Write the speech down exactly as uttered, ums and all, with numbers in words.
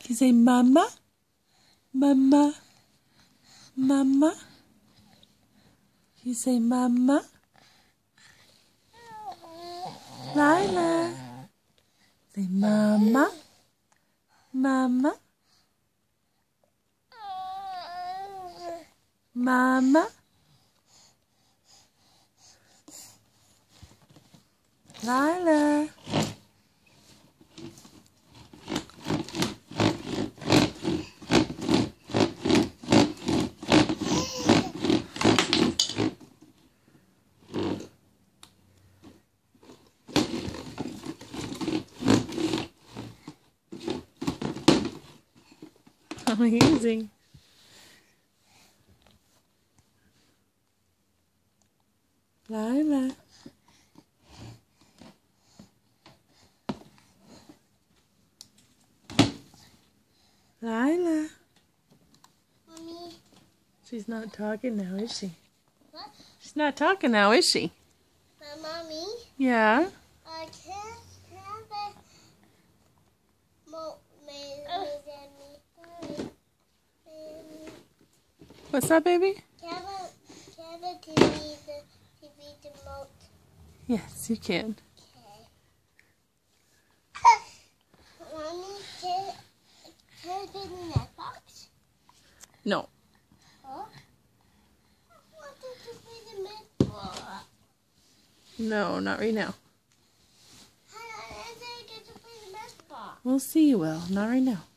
you say mama? Mama? Mama? You say mama? Lyla. Say mama? Mama? Mama? Lyla. Amazing. Lyla. Lyla. Mommy. She's not talking now, is she? What? She's not talking now, is she? My mommy. Yeah. I can't have a mo me me me me. What's that, baby? Can a can a T V the T V remote? Yes, you can. Okay. Mommy, can can it be in that box? No. Huh? I wanted to be the milk box. No, not right now. I didn't get to be the milk box. We'll see you will. Not right now.